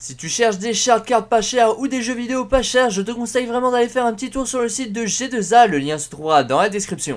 Si tu cherches des cartes pas chères ou des jeux vidéo pas chers, je te conseille vraiment d'aller faire un petit tour sur le site de G2A, le lien se trouvera dans la description.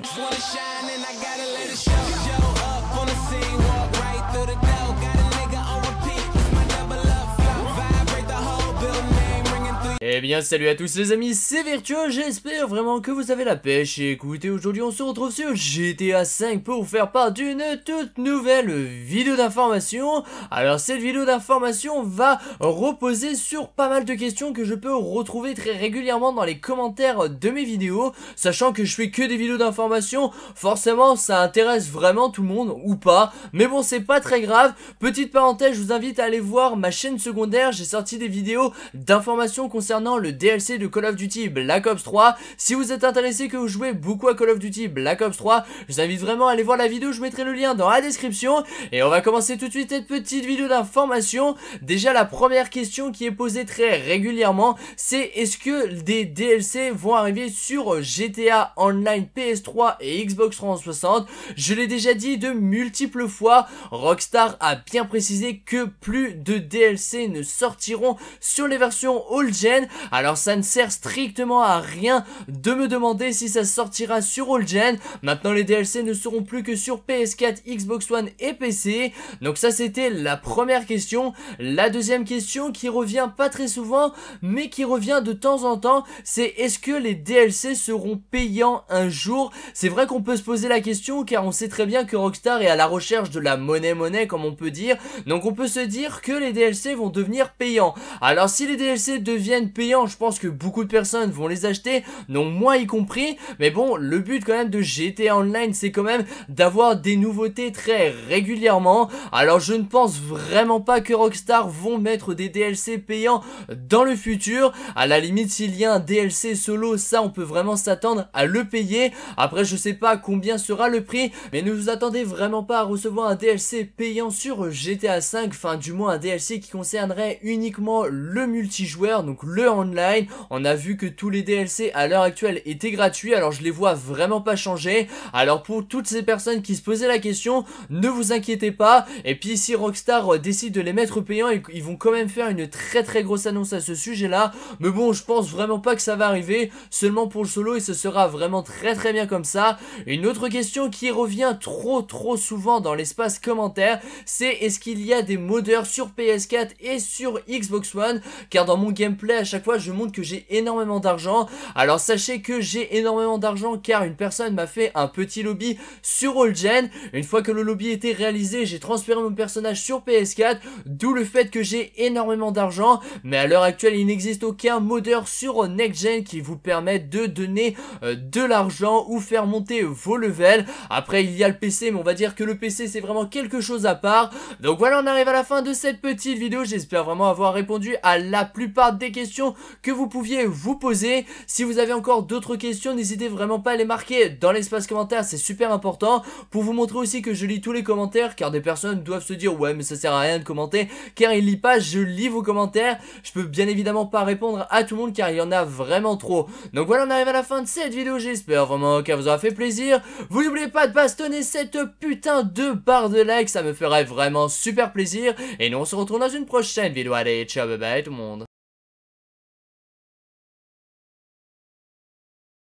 Eh bien salut à tous les amis, c'est Virtuo, j'espère vraiment que vous avez la pêche. Et écoutez, aujourd'hui on se retrouve sur GTA 5 pour vous faire part d'une toute nouvelle vidéo d'information. Alors cette vidéo d'information va reposer sur pas mal de questions que je peux retrouver très régulièrement dans les commentaires de mes vidéos. Sachant que je fais que des vidéos d'information, forcément ça intéresse vraiment tout le monde ou pas. Mais bon, c'est pas très grave. Petite parenthèse, je vous invite à aller voir ma chaîne secondaire, j'ai sorti des vidéos d'information concernant le DLC de Call of Duty Black Ops 3. Si vous êtes intéressé, que vous jouez beaucoup à Call of Duty Black Ops 3, je vous invite vraiment à aller voir la vidéo, je mettrai le lien dans la description. Et on va commencer tout de suite cette petite vidéo d'information. Déjà la première question qui est posée très régulièrement, c'est est-ce que des DLC vont arriver sur GTA Online PS3 et Xbox 360? Je l'ai déjà dit de multiples fois, Rockstar a bien précisé que plus de DLC ne sortiront sur les versions old-gen. Alors ça ne sert strictement à rien de me demander si ça sortira sur old-gen. Maintenant les DLC ne seront plus que sur PS4, Xbox One et PC. Donc ça c'était la première question. La deuxième question qui revient pas très souvent mais qui revient de temps en temps, c'est est-ce que les DLC seront payants un jour? C'est vrai qu'on peut se poser la question car on sait très bien que Rockstar est à la recherche de la monnaie comme on peut dire. Donc on peut se dire que les DLC vont devenir payants. Alors si les DLC deviennent payants, je pense que beaucoup de personnes vont les acheter, donc moi y compris. Mais bon, le but quand même de GTA Online, c'est quand même d'avoir des nouveautés très régulièrement. Alors je ne pense vraiment pas que Rockstar vont mettre des DLC payants dans le futur. À la limite, s'il y a un DLC solo, ça on peut vraiment s'attendre à le payer. Après je sais pas combien sera le prix, mais ne vous attendez vraiment pas à recevoir un DLC payant sur GTA 5, enfin du moins un DLC qui concernerait uniquement le multijoueur, donc le online. On a vu que tous les DLC à l'heure actuelle étaient gratuits, alors je les vois vraiment pas changer. Alors pour toutes ces personnes qui se posaient la question, ne vous inquiétez pas. Et puis si Rockstar décide de les mettre payants, ils vont quand même faire une très grosse annonce à ce sujet là. Mais bon, je pense vraiment pas que ça va arriver, seulement pour le solo, et ce sera vraiment très bien comme ça. Une autre question qui revient trop souvent dans l'espace commentaire, c'est est-ce qu'il y a des modeurs sur PS4 et sur Xbox One? Car dans mon gameplay à chaque fois je montre que j'ai énormément d'argent. Alors sachez que j'ai énormément d'argent car une personne m'a fait un petit lobby sur old-gen. Une fois que le lobby était réalisé, j'ai transféré mon personnage sur PS4, d'où le fait que j'ai énormément d'argent. Mais à l'heure actuelle il n'existe aucun modeur sur next-gen qui vous permette de donner de l'argent ou faire monter vos levels. Après il y a le PC, mais on va dire que le PC c'est vraiment quelque chose à part. Donc voilà, on arrive à la fin de cette petite vidéo. J'espère vraiment avoir répondu à la plupart des questions que vous pouviez vous poser. Si vous avez encore d'autres questions, n'hésitez vraiment pas à les marquer dans l'espace commentaire, c'est super important pour vous montrer aussi que je lis tous les commentaires, car des personnes doivent se dire ouais mais ça sert à rien de commenter, car ils lisent pas. Je lis vos commentaires, je peux bien évidemment pas répondre à tout le monde car il y en a vraiment trop. Donc voilà, on arrive à la fin de cette vidéo, j'espère vraiment qu'elle vous aura fait plaisir. Vous n'oubliez pas de bastonner cette putain de barre de like, ça me ferait vraiment super plaisir. Et nous on se retrouve dans une prochaine vidéo, allez ciao bye bye tout le monde.